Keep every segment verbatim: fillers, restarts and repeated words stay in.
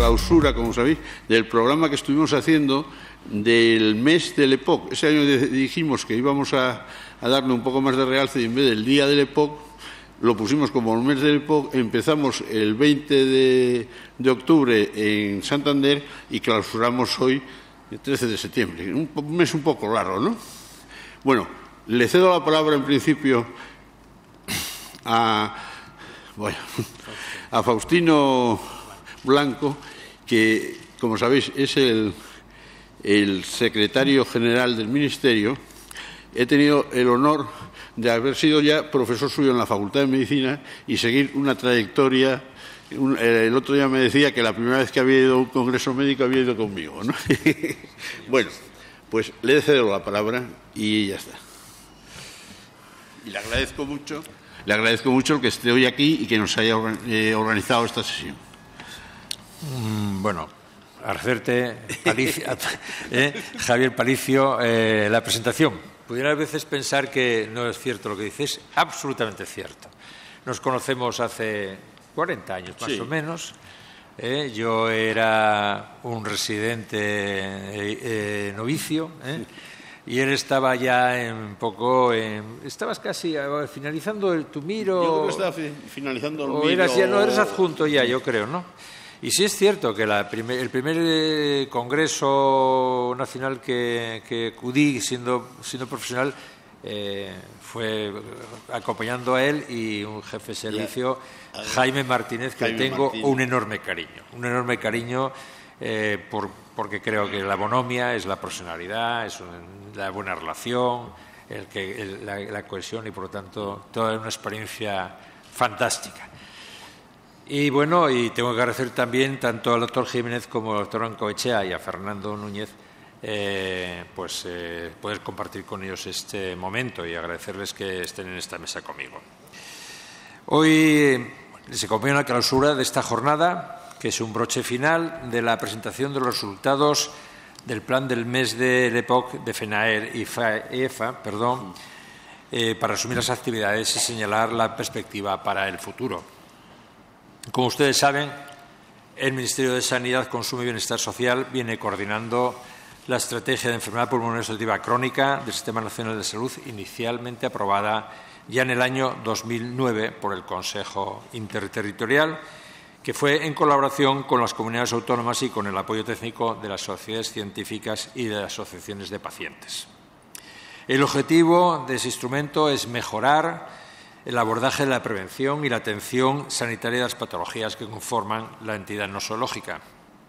clausura, como sabéis, del programa que estuvimos haciendo del mes del E P O C. Ese año dijimos que íbamos a, a darle un poco más de realce y en vez del día del E P O C lo pusimos como el mes del E P O C. Empezamos el veinte de, de octubre en Santander y clausuramos hoy el trece de septiembre. Un, un mes un poco largo, ¿no? Bueno, le cedo la palabra en principio a, bueno, a Faustino Blanco, que, como sabéis, es el, el secretario general del Ministerio. He tenido el honor de haber sido ya profesor suyo en la Facultad de Medicina y seguir una trayectoria. Un, el otro día me decía que la primera vez que había ido a un congreso médico había ido conmigo, ¿no? Bueno, pues le cedo la palabra y ya está. Y le agradezco mucho, le agradezco mucho que esté hoy aquí y que nos haya organizado esta sesión. Mm, bueno, agradecerte, Palicio, eh, Javier Palicio, eh, la presentación. Pudiera a veces pensar que no es cierto lo que dices, absolutamente cierto. Nos conocemos hace cuarenta años más sí. o menos. Eh, yo era un residente eh, eh, novicio eh, y él estaba ya en poco... En, estabas casi finalizando el Tumiro. Yo creo que estaba fi finalizando el o eras, ya, no, eres adjunto ya, yo creo, ¿no? Y sí es cierto que la primer, el primer eh, congreso nacional que, que acudí siendo, siendo profesional eh, fue acompañando a él y un jefe de servicio, yeah. Jaime Martínez, que Jaime tengo Martínez. un enorme cariño. Un enorme cariño eh, por, porque creo que la bonomia es la profesionalidad, es un, la buena relación, el que, el, la, la cohesión y, por lo tanto, toda una experiencia fantástica. Y bueno, y tengo que agradecer también tanto al doctor Jiménez como al doctor Ancoechea y a Fernando Núñez eh, pues eh, poder compartir con ellos este momento y agradecerles que estén en esta mesa conmigo. Hoy se acompaña la clausura de esta jornada, que es un broche final de la presentación de los resultados del plan del mes del E P O C de FENAER y EFA, perdón, eh, para asumir las actividades y señalar la perspectiva para el futuro. Como ustedes saben, el Ministerio de Sanidad, Consumo y Bienestar Social viene coordinando la estrategia de enfermedad pulmonar obstructiva crónica del Sistema Nacional de Salud, inicialmente aprobada ya en el año dos mil nueve por el Consejo Interterritorial, que fue en colaboración con las comunidades autónomas y con el apoyo técnico de las sociedades científicas y de las asociaciones de pacientes. El objetivo de ese instrumento es mejorar el abordaje de la prevención y la atención sanitaria de las patologías que conforman la entidad nosológica.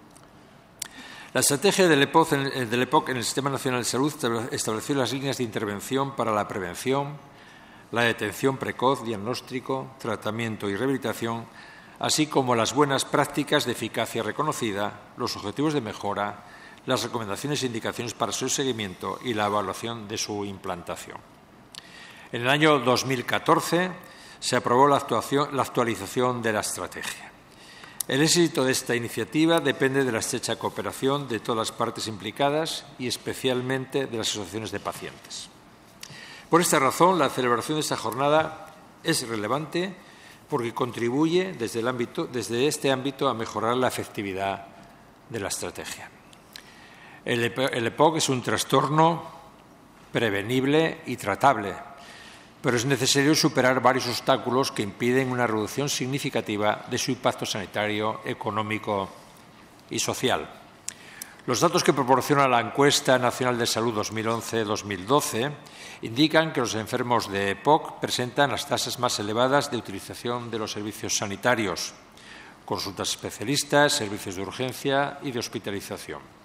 La estrategia del E P O C en el Sistema Nacional de Salud estableció las líneas de intervención para la prevención, la detención precoz, diagnóstico, tratamiento y rehabilitación, así como las buenas prácticas de eficacia reconocida, los objetivos de mejora, las recomendaciones e indicaciones para su seguimiento y la evaluación de su implantación. En el año dos mil catorce se aprobó la, actuación, la actualización de la estrategia. El éxito de esta iniciativa depende de la estrecha cooperación de todas las partes implicadas y especialmente de las asociaciones de pacientes. Por esta razón, la celebración de esta jornada es relevante porque contribuye desde, el ámbito, desde este ámbito a mejorar la efectividad de la estrategia. El E P O C es un trastorno prevenible y tratable, pero es necesario superar varios obstáculos que impiden una reducción significativa de su impacto sanitario, económico y social. Los datos que proporciona la Encuesta Nacional de Salud dos mil once dos mil doce indican que los enfermos de E P O C presentan las tasas más elevadas de utilización de los servicios sanitarios, consultas especialistas, servicios de urgencia y de hospitalización.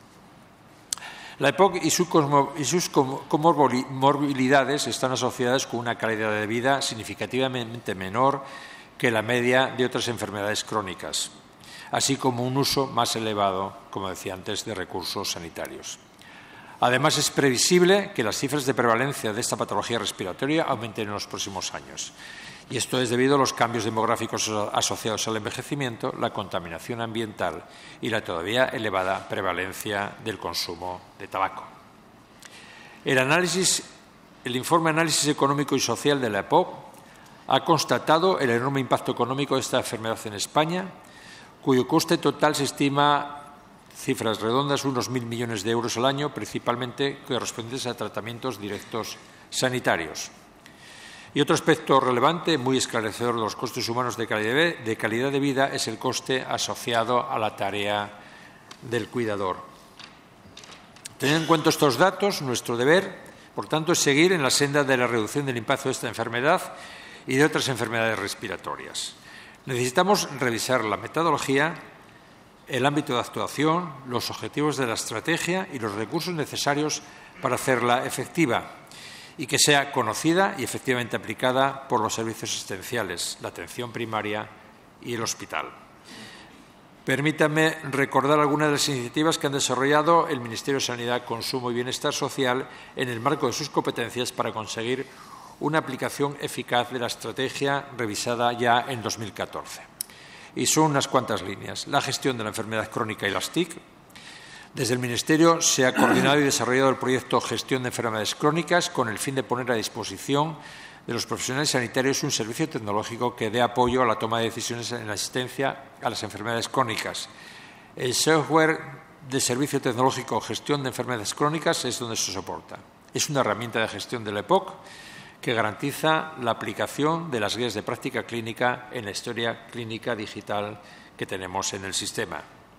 La E P O C y sus comorbilidades están asociadas con una calidad de vida significativamente menor que la media de otras enfermedades crónicas, así como un uso más elevado, como decía antes, de recursos sanitarios. Además, es previsible que las cifras de prevalencia de esta patología respiratoria aumenten en los próximos años. Y esto es debido a los cambios demográficos asociados al envejecimiento, la contaminación ambiental y la todavía elevada prevalencia del consumo de tabaco. El, análisis, el informe Análisis Económico y Social de la E P O C ha constatado el enorme impacto económico de esta enfermedad en España, cuyo coste total se estima, cifras redondas, unos mil millones de euros al año, principalmente correspondientes a tratamientos directos sanitarios. Y otro aspecto relevante, muy esclarecedor de los costes humanos de calidad de, calidad de vida, es el coste asociado a la tarea del cuidador. Teniendo en cuenta estos datos, nuestro deber, por tanto, es seguir en la senda de la reducción del impacto de esta enfermedad y de otras enfermedades respiratorias. Necesitamos revisar la metodología, el ámbito de actuación, los objetivos de la estrategia y los recursos necesarios para hacerla efectiva y que sea conocida y efectivamente aplicada por los servicios asistenciales, la atención primaria y el hospital. Permítanme recordar algunas de las iniciativas que han desarrollado el Ministerio de Sanidad, Consumo y Bienestar Social en el marco de sus competencias para conseguir una aplicación eficaz de la estrategia revisada ya en dos mil catorce. Y son unas cuantas líneas. La gestión de la enfermedad crónica y las T I C. Desde el Ministerio se ha coordinado y desarrollado el proyecto Gestión de Enfermedades Crónicas con el fin de poner a disposición de los profesionales sanitarios un servicio tecnológico que dé apoyo a la toma de decisiones en la asistencia a las enfermedades crónicas. El software de servicio tecnológico Gestión de Enfermedades Crónicas es donde se soporta. Es una herramienta de gestión del E P O C que garantiza la aplicación de las guías de práctica clínica en la historia clínica digital que tenemos en el sistema.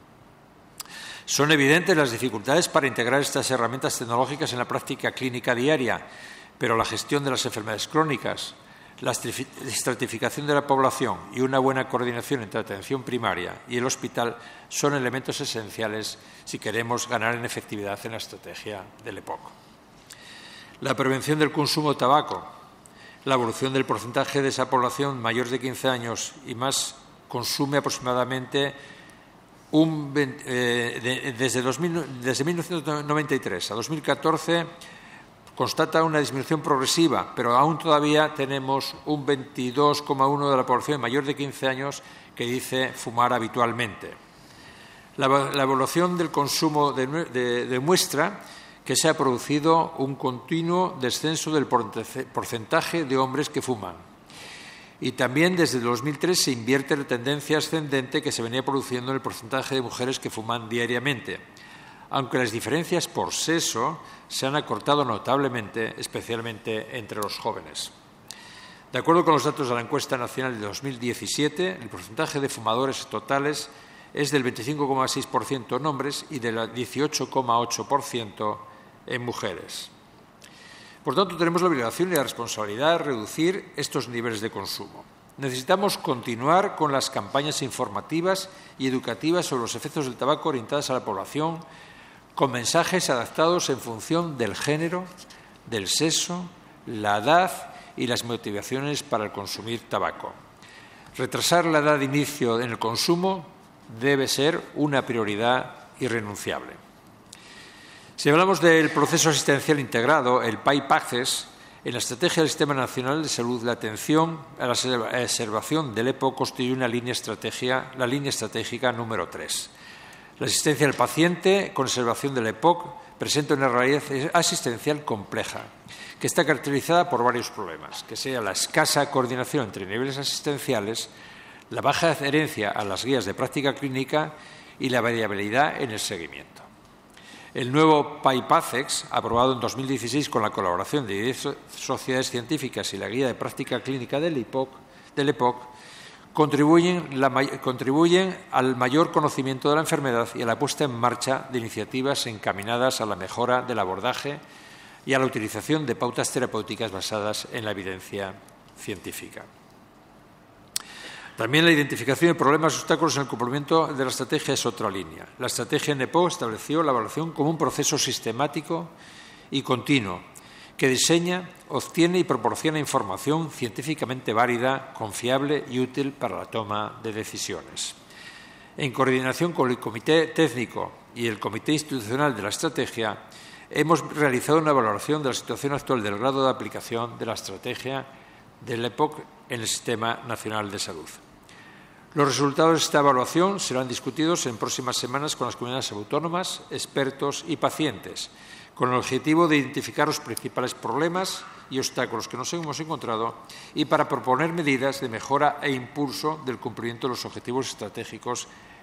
Son evidentes las dificultades para integrar estas herramientas tecnológicas en la práctica clínica diaria, pero la gestión de las enfermedades crónicas, la estratificación de la población y una buena coordinación entre la atención primaria y el hospital son elementos esenciales si queremos ganar en efectividad en la estrategia del E P O C. La prevención del consumo de tabaco, la evolución del porcentaje de esa población mayor de quince años y más consume aproximadamente un, eh, de, desde, dos mil, desde mil novecientos noventa y tres a dos mil catorce constata una disminución progresiva, pero aún todavía tenemos un veintidós coma uno de la población mayor de quince años que dice fumar habitualmente. La, la evolución del consumo de, de, demuestra que se ha producido un continuo descenso del porcentaje de hombres que fuman. Y también desde dos mil tres se invierte la tendencia ascendente que se venía produciendo en el porcentaje de mujeres que fuman diariamente, aunque las diferencias por sexo se han acortado notablemente, especialmente entre los jóvenes. De acuerdo con los datos de la encuesta nacional de dos mil diecisiete, el porcentaje de fumadores totales es del veinticinco coma seis por ciento en hombres y del dieciocho coma ocho por ciento en mujeres. Por tanto, tenemos la obligación y la responsabilidad de reducir estos niveles de consumo. Necesitamos continuar con las campañas informativas y educativas sobre los efectos del tabaco orientadas a la población, con mensajes adaptados en función del género, del sexo, la edad y las motivaciones para el consumir tabaco. Retrasar la edad de inicio en el consumo debe ser una prioridad irrenunciable. Si hablamos del proceso asistencial integrado, el P I P Access, en la Estrategia del Sistema Nacional de Salud, la atención a la observación del E P O C constituye una línea estratégica, la línea estratégica número tres. La asistencia al paciente con observación del E P O C presenta una realidad asistencial compleja, que está caracterizada por varios problemas, que sea la escasa coordinación entre niveles asistenciales, la baja adherencia a las guías de práctica clínica y la variabilidad en el seguimiento. El nuevo P I P Access, aprobado en dos mil dieciséis con la colaboración de diez sociedades científicas y la guía de práctica clínica del E P O C, del E P O C contribuyen, la, contribuyen al mayor conocimiento de la enfermedad y a la puesta en marcha de iniciativas encaminadas a la mejora del abordaje y a la utilización de pautas terapéuticas basadas en la evidencia científica. También la identificación de problemas y obstáculos en el cumplimiento de la estrategia es otra línea. La estrategia en E P O C estableció la evaluación como un proceso sistemático y continuo que diseña, obtiene y proporciona información científicamente válida, confiable y útil para la toma de decisiones. En coordinación con el Comité Técnico y el Comité Institucional de la Estrategia, hemos realizado una valoración de la situación actual del grado de aplicación de la estrategia del E P O C en el Sistema Nacional de Salud. Los resultados de esta evaluación serán discutidos en próximas semanas con las comunidades autónomas, expertos y pacientes, con el objetivo de identificar los principales problemas y obstáculos que nos hemos encontrado y para proponer medidas de mejora e impulso del cumplimiento de los objetivos estratégicos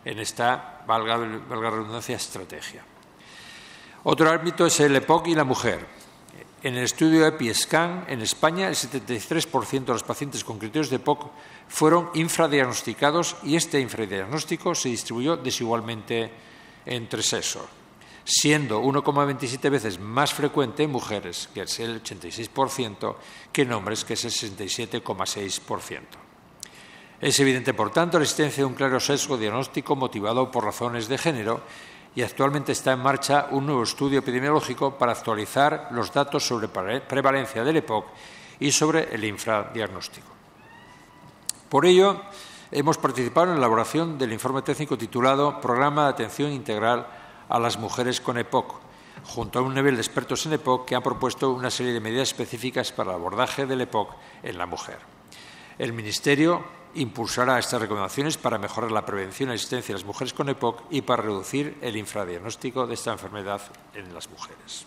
en esta, valga, valga la redundancia, estrategia. Otro ámbito es el E P O C y la mujer. En el estudio EpiScan, en España, el setenta y tres por ciento de los pacientes con criterios de E P O C fueron infradiagnosticados y este infradiagnóstico se distribuyó desigualmente entre sexos, siendo uno coma veintisiete veces más frecuente en mujeres, que es el ochenta y seis por ciento, que en hombres, que es el sesenta y siete coma seis por ciento. Es evidente, por tanto, la existencia de un claro sesgo diagnóstico motivado por razones de género y actualmente está en marcha un nuevo estudio epidemiológico para actualizar los datos sobre prevalencia del E P O C y sobre el infradiagnóstico. Por ello, hemos participado en la elaboración del informe técnico titulado Programa de Atención Integral a las Mujeres con E P O C, junto a un nivel de expertos en E P O C que han propuesto una serie de medidas específicas para el abordaje del E P O C en la mujer. El Ministerio impulsará estas recomendaciones para mejorar la prevención y la asistencia de las mujeres con E P O C y para reducir el infradiagnóstico de esta enfermedad en las mujeres.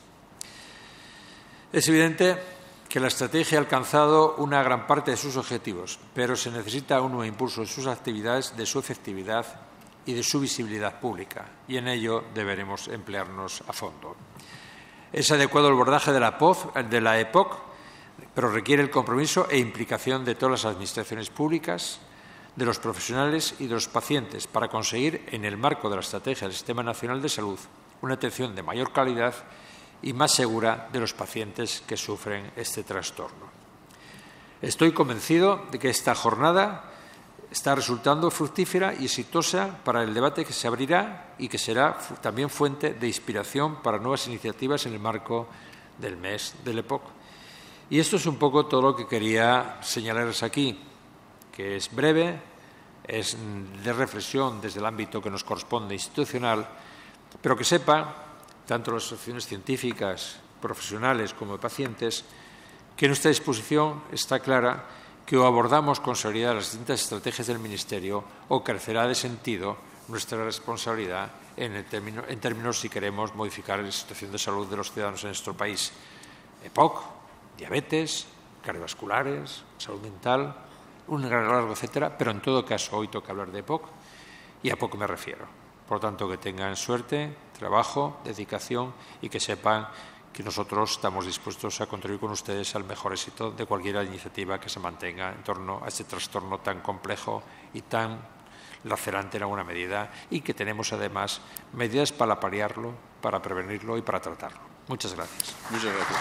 Es evidente que la estrategia ha alcanzado una gran parte de sus objetivos, pero se necesita un nuevo impulso de sus actividades, de su efectividad y de su visibilidad pública, y en ello deberemos emplearnos a fondo. Es adecuado el abordaje de la, de la E P O C, pero requiere el compromiso e implicación de todas las administraciones públicas, de los profesionales y de los pacientes para conseguir, en el marco de la estrategia del Sistema Nacional de Salud, una atención de mayor calidad y más segura de los pacientes que sufren este trastorno. Estoy convencido de que esta jornada está resultando fructífera y exitosa para el debate que se abrirá y que será también fuente de inspiración para nuevas iniciativas en el marco del mes del E P O C. Y esto es un poco todo lo que quería señalarles aquí, que es breve, es de reflexión desde el ámbito que nos corresponde institucional, pero que sepa, tanto las asociaciones científicas, profesionales como de pacientes, que nuestra disposición está clara, que o abordamos con seriedad las distintas estrategias del Ministerio o carecerá de sentido nuestra responsabilidad en, el término, en términos si queremos modificar la situación de salud de los ciudadanos en nuestro país. E P O C, diabetes, cardiovasculares, salud mental, un gran largo etcétera, pero en todo caso hoy toca hablar de E P O C y a poco me refiero. Por tanto, que tengan suerte, trabajo, dedicación y que sepan que nosotros estamos dispuestos a contribuir con ustedes al mejor éxito de cualquier iniciativa que se mantenga en torno a este trastorno tan complejo y tan lacerante en alguna medida y que tenemos además medidas para paliarlo, para prevenirlo y para tratarlo. Muchas gracias. Muchas gracias.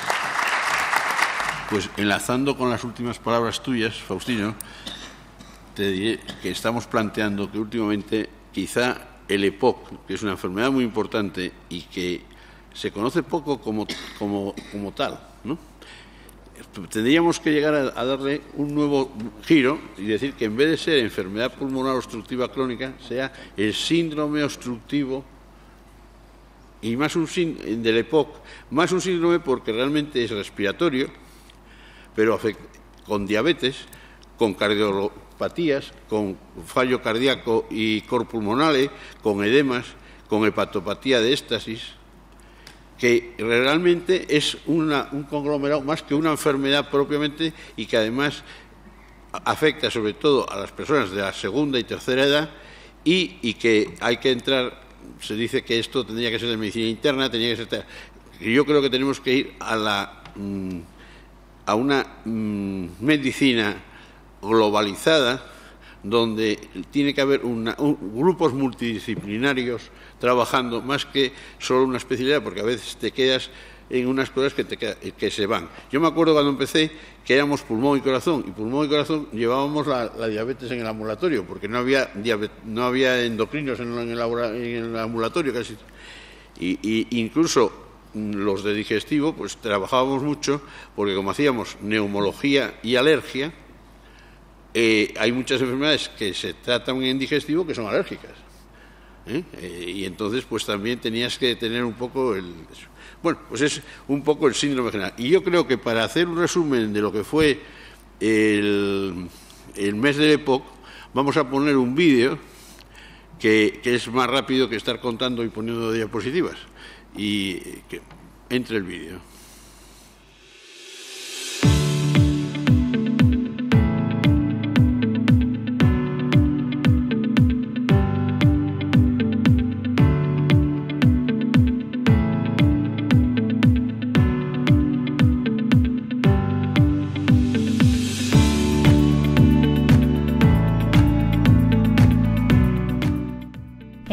Pues enlazando con las últimas palabras tuyas, Faustino, te diré que estamos planteando que últimamente quizá el E P O C, que es una enfermedad muy importante y que se conoce poco como, como, como tal, ¿no? Tendríamos que llegar a, a darle un nuevo giro y decir que en vez de ser enfermedad pulmonar obstructiva crónica, sea el síndrome obstructivo y más un del E P O C, más un síndrome porque realmente es respiratorio, pero con diabetes, con cardiopatías, con fallo cardíaco y cor pulmonale, con edemas, con hepatopatía de éstasis, que realmente es una, un conglomerado más que una enfermedad propiamente y que además afecta sobre todo a las personas de la segunda y tercera edad y, y que hay que entrar, se dice que esto tendría que ser de medicina interna, tenía que ser... Yo creo que tenemos que ir a la... a una mmm, medicina globalizada donde tiene que haber una, un, grupos multidisciplinarios trabajando más que solo una especialidad, porque a veces te quedas en unas cosas que, te queda, que se van. Yo me acuerdo cuando empecé que éramos pulmón y corazón, y pulmón y corazón llevábamos la, la diabetes en el ambulatorio, porque no había, diabetes, no había endocrinos en, en, el, en el ambulatorio casi. Y, y incluso los de digestivo, pues trabajábamos mucho, porque como hacíamos neumología y alergia, eh, hay muchas enfermedades que se tratan en digestivo que son alérgicas. ¿eh? Eh, y entonces, pues también tenías que tener un poco el... Bueno, pues es un poco el síndrome general. Y yo creo que para hacer un resumen de lo que fue el, el mes del E P O C, vamos a poner un vídeo que, que es más rápido que estar contando y poniendo diapositivas. Y que entre el vídeo.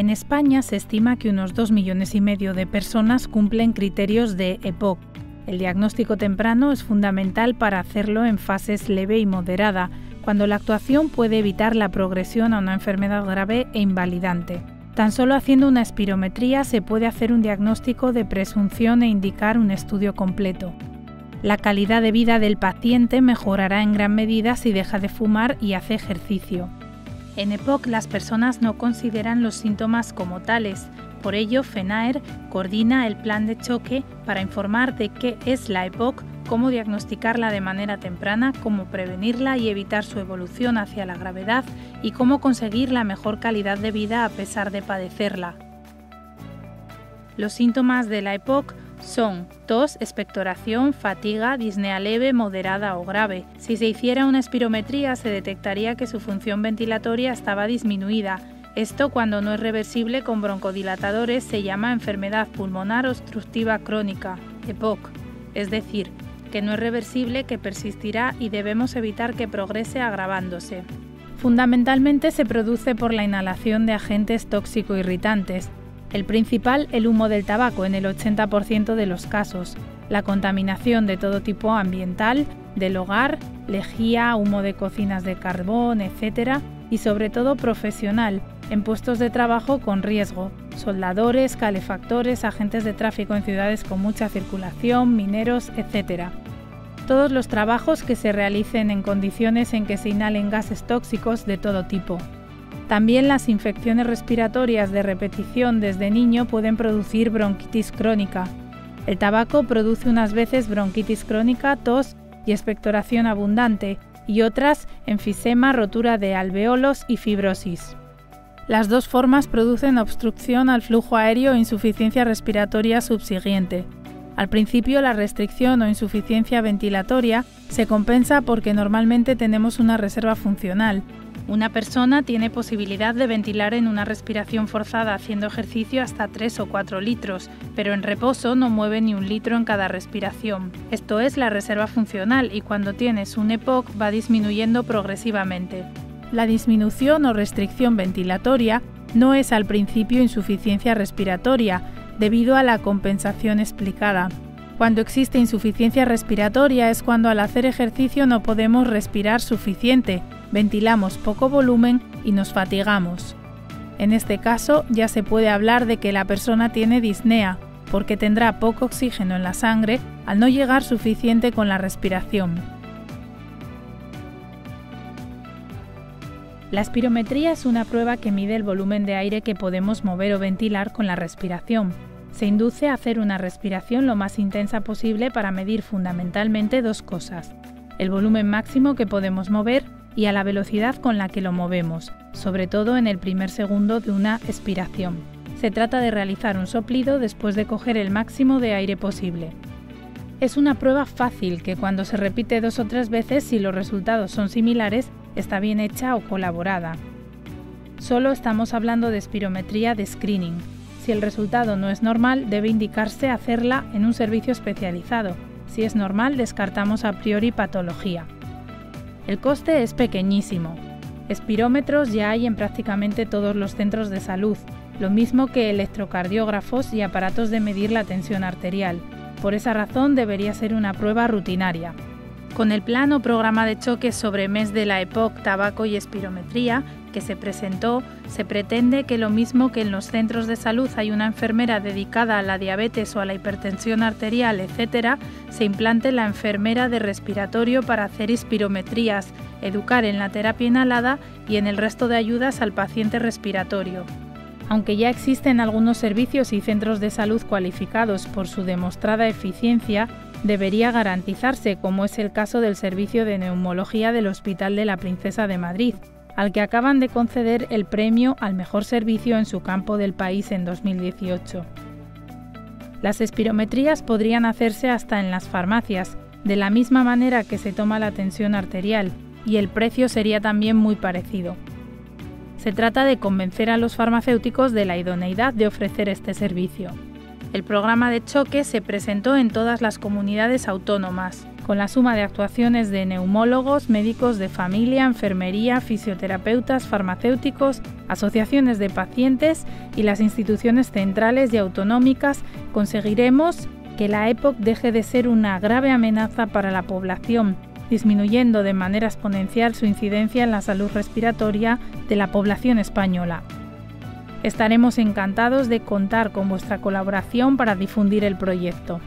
En España se estima que unos dos millones y medio de personas cumplen criterios de E P O C. El diagnóstico temprano es fundamental para hacerlo en fases leve y moderada, cuando la actuación puede evitar la progresión a una enfermedad grave e invalidante. Tan solo haciendo una espirometría se puede hacer un diagnóstico de presunción e indicar un estudio completo. La calidad de vida del paciente mejorará en gran medida si deja de fumar y hace ejercicio. En E P O C las personas no consideran los síntomas como tales, por ello FENAER coordina el plan de choque para informar de qué es la E P O C, cómo diagnosticarla de manera temprana, cómo prevenirla y evitar su evolución hacia la gravedad y cómo conseguir la mejor calidad de vida a pesar de padecerla. Los síntomas de la E P O C son tos, expectoración, fatiga, disnea leve, moderada o grave. Si se hiciera una espirometría se detectaría que su función ventilatoria estaba disminuida. Esto, cuando no es reversible con broncodilatadores, se llama enfermedad pulmonar obstructiva crónica, E P O C, es decir, que no es reversible, que persistirá y debemos evitar que progrese agravándose. Fundamentalmente se produce por la inhalación de agentes tóxico-irritantes. El principal, el humo del tabaco en el ochenta por ciento de los casos, la contaminación de todo tipo ambiental, del hogar, lejía, humo de cocinas de carbón, etcétera, y sobre todo profesional, en puestos de trabajo con riesgo, soldadores, calefactores, agentes de tráfico en ciudades con mucha circulación, mineros, etcétera. Todos los trabajos que se realicen en condiciones en que se inhalen gases tóxicos de todo tipo. También las infecciones respiratorias de repetición desde niño pueden producir bronquitis crónica. El tabaco produce unas veces bronquitis crónica, tos y expectoración abundante, y otras enfisema, rotura de alveolos y fibrosis. Las dos formas producen obstrucción al flujo aéreo e insuficiencia respiratoria subsiguiente. Al principio, la restricción o insuficiencia ventilatoria se compensa porque normalmente tenemos una reserva funcional. Una persona tiene posibilidad de ventilar en una respiración forzada haciendo ejercicio hasta tres o cuatro litros, pero en reposo no mueve ni un litro en cada respiración. Esto es la reserva funcional y cuando tienes un E P O C va disminuyendo progresivamente. La disminución o restricción ventilatoria no es al principio insuficiencia respiratoria, debido a la compensación explicada. Cuando existe insuficiencia respiratoria es cuando al hacer ejercicio no podemos respirar suficiente, ventilamos poco volumen y nos fatigamos. En este caso ya se puede hablar de que la persona tiene disnea, porque tendrá poco oxígeno en la sangre al no llegar suficiente con la respiración. La espirometría es una prueba que mide el volumen de aire que podemos mover o ventilar con la respiración. Se induce a hacer una respiración lo más intensa posible para medir fundamentalmente dos cosas: el volumen máximo que podemos mover y a la velocidad con la que lo movemos, sobre todo en el primer segundo de una expiración. Se trata de realizar un soplido después de coger el máximo de aire posible. Es una prueba fácil que cuando se repite dos o tres veces, si los resultados son similares, está bien hecha o colaborada. Solo estamos hablando de espirometría de screening. Si el resultado no es normal, debe indicarse hacerla en un servicio especializado. Si es normal, descartamos a priori patología. El coste es pequeñísimo. Espirómetros ya hay en prácticamente todos los centros de salud, lo mismo que electrocardiógrafos y aparatos de medir la tensión arterial. Por esa razón debería ser una prueba rutinaria. Con el plan o programa de choque sobre M E S de la E P O C, tabaco y espirometría que se presentó, se pretende que lo mismo que en los centros de salud hay una enfermera dedicada a la diabetes o a la hipertensión arterial, etcétera, se implante la enfermera de respiratorio para hacer espirometrías, educar en la terapia inhalada y en el resto de ayudas al paciente respiratorio. Aunque ya existen algunos servicios y centros de salud cualificados por su demostrada eficiencia, debería garantizarse, como es el caso del Servicio de Neumología del Hospital de la Princesa de Madrid, al que acaban de conceder el premio al mejor servicio en su campo del país en dos mil dieciocho. Las espirometrías podrían hacerse hasta en las farmacias, de la misma manera que se toma la tensión arterial, y el precio sería también muy parecido. Se trata de convencer a los farmacéuticos de la idoneidad de ofrecer este servicio. El programa de choque se presentó en todas las comunidades autónomas, con la suma de actuaciones de neumólogos, médicos de familia, enfermería, fisioterapeutas, farmacéuticos, asociaciones de pacientes y las instituciones centrales y autonómicas, conseguiremos que la EPOC deje de ser una grave amenaza para la población, disminuyendo de manera exponencial su incidencia en la salud respiratoria de la población española. Estaremos encantados de contar con vuestra colaboración para difundir el proyecto.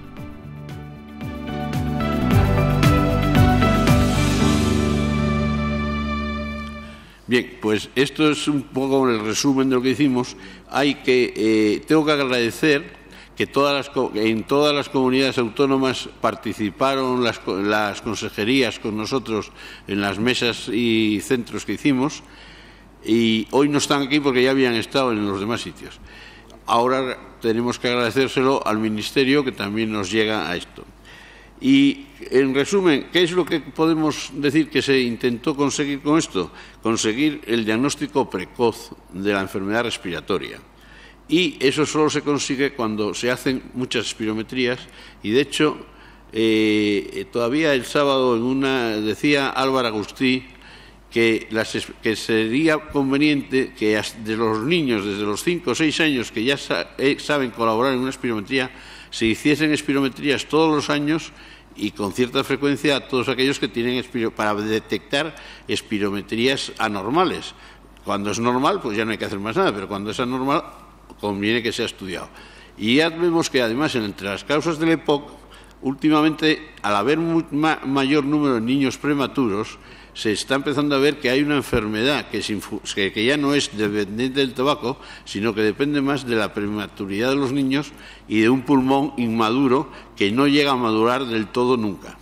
Bien, pues esto es un poco el resumen de lo que hicimos. Hay que, eh, tengo que agradecer que todas las, en todas las comunidades autónomas participaron las, las consejerías con nosotros en las mesas y centros que hicimos, y hoy no están aquí porque ya habían estado en los demás sitios. Ahora tenemos que agradecérselo al Ministerio, que también nos llega a esto. Y, en resumen, ¿qué es lo que podemos decir que se intentó conseguir con esto? Conseguir el diagnóstico precoz de la enfermedad respiratoria. Y eso solo se consigue cuando se hacen muchas espirometrías, y de hecho eh, todavía el sábado en una decía Álvaro Agustí que, las, que sería conveniente que de los niños desde los cinco o seis años que ya sa eh, saben colaborar en una espirometría, se hiciesen espirometrías todos los años y con cierta frecuencia a todos aquellos que tienen espiro para detectar espirometrías anormales. Cuando es normal, pues ya no hay que hacer más nada, pero cuando es anormal, conviene que sea estudiado. Y ya vemos que además entre las causas del EPOC, últimamente al haber muy, ma, mayor número de niños prematuros, se está empezando a ver que hay una enfermedad que, es que, que ya no es dependiente del tabaco, sino que depende más de la prematuridad de los niños y de un pulmón inmaduro que no llega a madurar del todo nunca.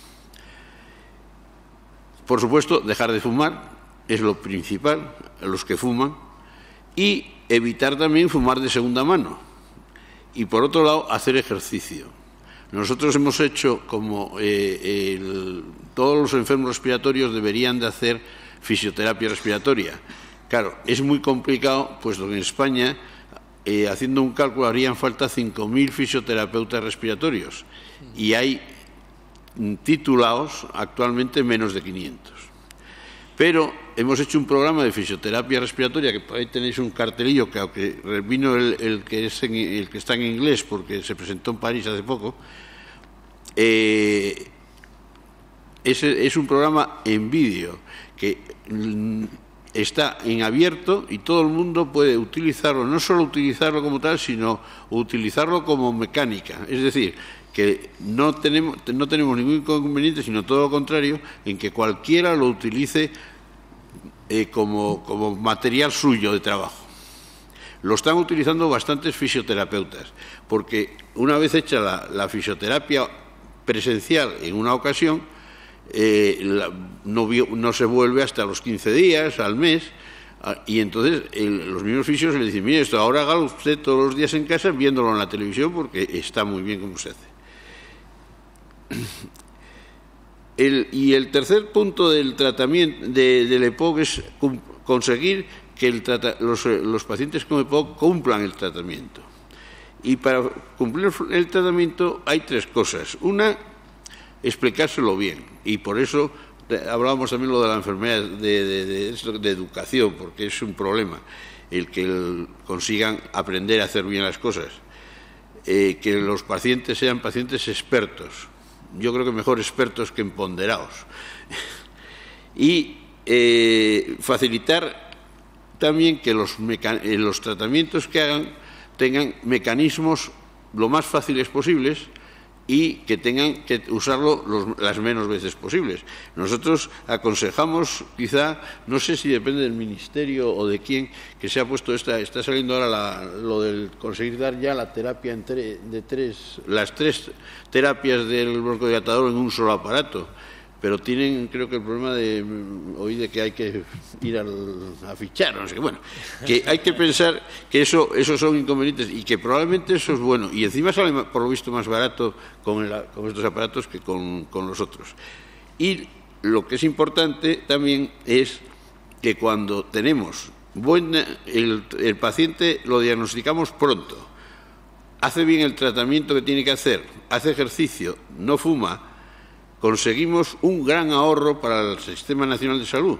Por supuesto, dejar de fumar es lo principal, los que fuman, y evitar también fumar de segunda mano. Y por otro lado, hacer ejercicio. Nosotros hemos hecho como eh, el, todos los enfermos respiratorios deberían de hacer fisioterapia respiratoria. Claro, es muy complicado, puesto que en España, eh, haciendo un cálculo, harían falta cinco mil fisioterapeutas respiratorios y hay titulados actualmente menos de quinientos. Pero hemos hecho un programa de fisioterapia respiratoria, que por ahí tenéis un cartelillo, que aunque vino el, el, que, es en, el que está en inglés, porque se presentó en París hace poco, eh, es, es un programa en vídeo, que mm, está en abierto y todo el mundo puede utilizarlo, no solo utilizarlo como tal, sino utilizarlo como mecánica. Es decir, que no tenemos, no tenemos ningún inconveniente, sino todo lo contrario, en que cualquiera lo utilice eh, como, como material suyo de trabajo. Lo están utilizando bastantes fisioterapeutas, porque una vez hecha la, la fisioterapia presencial en una ocasión, eh, la, no, no se vuelve hasta los quince días, al mes, y entonces el, los mismos fisios le dicen, mire, esto ahora hágalo usted todos los días en casa viéndolo en la televisión, porque está muy bien como se hace. El, y el tercer punto del tratamiento de, del EPOC es conseguir que el trata, los, los pacientes con EPOC cumplan el tratamiento. Y para cumplir el tratamiento hay tres cosas. Una, explicárselo bien. Y por eso hablábamos también lo de la enfermedad de, de, de, de educación, porque es un problema el que el, consigan aprender a hacer bien las cosas. Eh, que los pacientes sean pacientes expertos. Yo creo que mejor expertos que empoderados. Y eh, facilitar también que los, eh, los tratamientos que hagan tengan mecanismos lo más fáciles posibles y que tengan que usarlo los, las menos veces posibles. Nosotros aconsejamos, quizá, no sé si depende del Ministerio o de quién, que se ha puesto esta, está saliendo ahora la, lo del conseguir dar ya la terapia entre, de tres, las tres terapias del broncodilatador en un solo aparato. Pero tienen, creo que el problema de hoy de que hay que ir al, a fichar, no sé qué. Bueno, que hay que pensar que eso, esos son inconvenientes y que probablemente eso es bueno. Y encima sale, por lo visto, más barato con, el, con estos aparatos que con, con los otros. Y lo que es importante también es que cuando tenemos buena, el, el paciente lo diagnosticamos pronto, hace bien el tratamiento que tiene que hacer, hace ejercicio, no fuma, conseguimos un gran ahorro para el Sistema Nacional de Salud,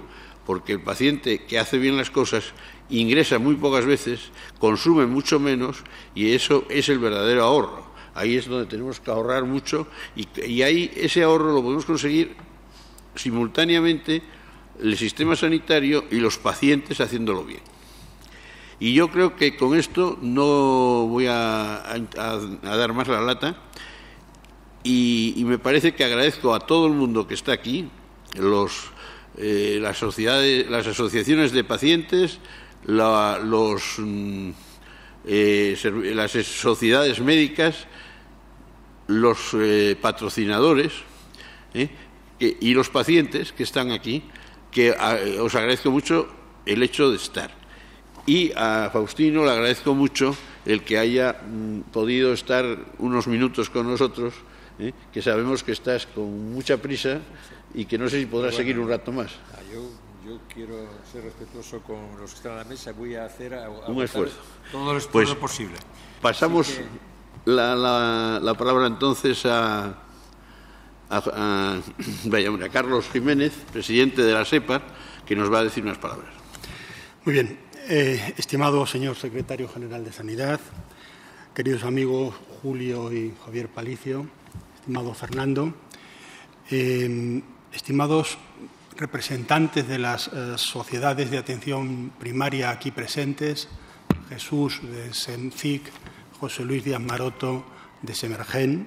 porque el paciente que hace bien las cosas ingresa muy pocas veces, consume mucho menos y eso es el verdadero ahorro. Ahí es donde tenemos que ahorrar mucho y, y ahí ese ahorro lo podemos conseguir simultáneamente el sistema sanitario y los pacientes haciéndolo bien. Y yo creo que con esto no voy a, a, a dar más la lata y, y me parece que agradezco a todo el mundo que está aquí, los, eh, las, sociedades, las asociaciones de pacientes, la, los, eh, las sociedades médicas, los eh, patrocinadores eh, que, y los pacientes que están aquí, que a, os agradezco mucho el hecho de estar. Y a Faustino le agradezco mucho el que haya mm, podido estar unos minutos con nosotros, ¿eh? que sabemos que estás con mucha prisa y que no sé si podrás bueno, seguir un rato más. Yo, yo quiero ser respetuoso con los que están a la mesa, voy a hacer a, a un esfuerzo. Todo el esfuerzo pues, posible. Pasamos que... la, la, la palabra entonces a, a, a, vaya, a Carlos Jiménez, presidente de la SEPAR, que nos va a decir unas palabras. Muy bien. Eh, estimado señor secretario general de Sanidad, queridos amigos Julio y Javier Palicio, estimado Fernando, eh, estimados representantes de las eh, sociedades de atención primaria aquí presentes, Jesús de SEMCIC, José Luis Díaz Maroto de SEMERGEN,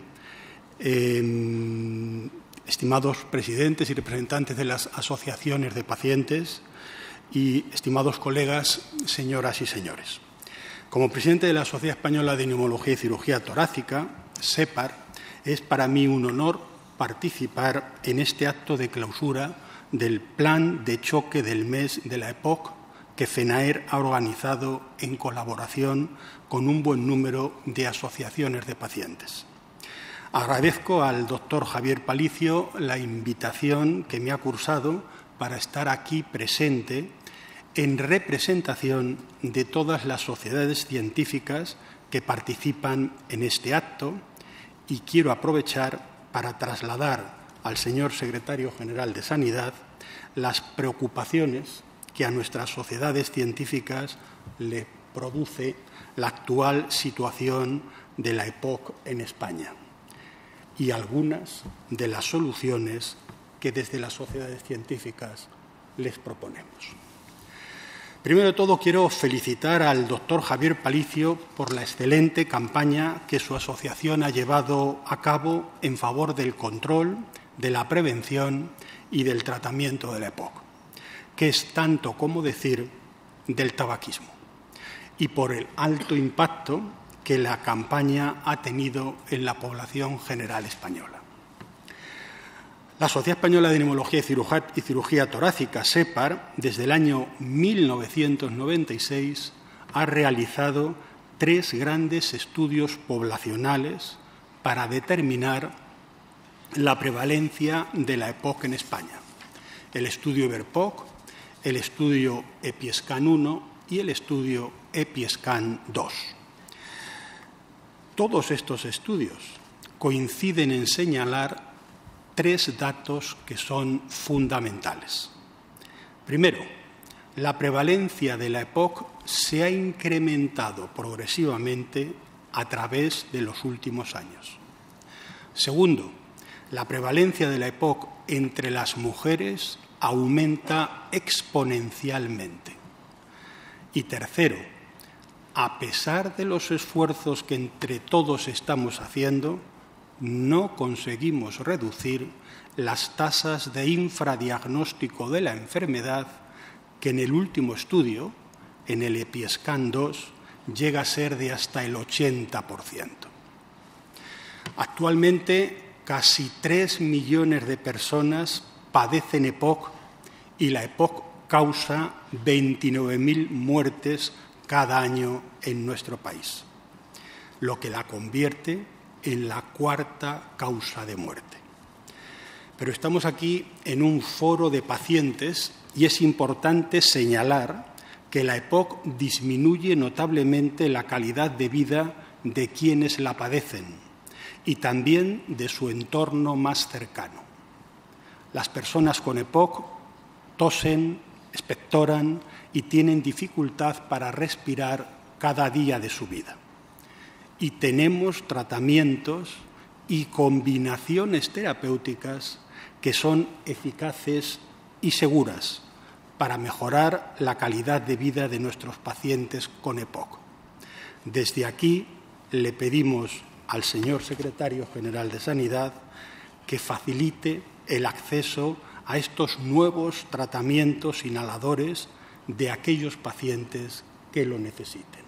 eh, estimados presidentes y representantes de las asociaciones de pacientes, y estimados colegas, señoras y señores. Como presidente de la Sociedad Española de Neumología y Cirugía Torácica, SEPAR, es para mí un honor participar en este acto de clausura del plan de choque del mes de la EPOC que FENAER ha organizado en colaboración con un buen número de asociaciones de pacientes. Agradezco al doctor Javier Palicio la invitación que me ha cursado para estar aquí presente en representación de todas las sociedades científicas que participan en este acto y quiero aprovechar para trasladar al señor secretario general de Sanidad las preocupaciones que a nuestras sociedades científicas le produce la actual situación de la EPOC en España y algunas de las soluciones que desde las sociedades científicas les proponemos. Primero de todo, quiero felicitar al doctor Javier Palicio por la excelente campaña que su asociación ha llevado a cabo en favor del control, de la prevención y del tratamiento de la EPOC, que es tanto como decir del tabaquismo, y por el alto impacto que la campaña ha tenido en la población general española. La Sociedad Española de Neumología y Cirugía Torácica, SEPAR, desde el año mil novecientos noventa y seis, ha realizado tres grandes estudios poblacionales para determinar la prevalencia de la EPOC en España. El estudio EVERPOC, el estudio EPISCAN uno y el estudio EPISCAN dos. Todos estos estudios coinciden en señalar tres datos que son fundamentales. Primero, la prevalencia de la EPOC se ha incrementado progresivamente a través de los últimos años. Segundo, la prevalencia de la EPOC entre las mujeres aumenta exponencialmente. Y tercero, a pesar de los esfuerzos que entre todos estamos haciendo, no conseguimos reducir las tasas de infradiagnóstico de la enfermedad que en el último estudio, en el EPISCAN dos, llega a ser de hasta el ochenta por ciento. Actualmente, casi tres millones de personas padecen EPOC y la EPOC causa veintinueve mil muertes cada año en nuestro país, lo que la convierte en la cuarta causa de muerte. Pero estamos aquí en un foro de pacientes y es importante señalar que la EPOC disminuye notablemente la calidad de vida de quienes la padecen y también de su entorno más cercano. Las personas con EPOC tosen, expectoran y tienen dificultad para respirar cada día de su vida. Y tenemos tratamientos y combinaciones terapéuticas que son eficaces y seguras para mejorar la calidad de vida de nuestros pacientes con EPOC. Desde aquí le pedimos al señor Secretario General de Sanidad que facilite el acceso a estos nuevos tratamientos inhaladores de aquellos pacientes que lo necesiten.